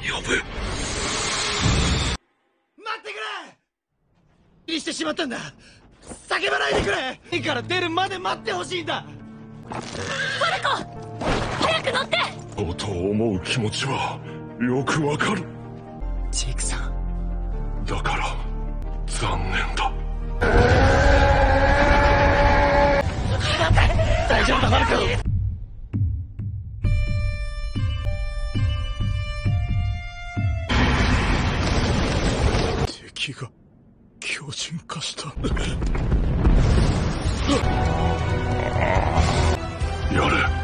呼ぶ。 待ってくれ！にしてしまったんだ。叫ばないでくれ！家から出るまで待ってほしいんだ。 ファルコ、早く乗って！ ことを思う気持ちはよくわかる。 ジェイクさん。 だから残念だ。 大丈夫だ、ファルコ。敵が強靭化した。 やれ。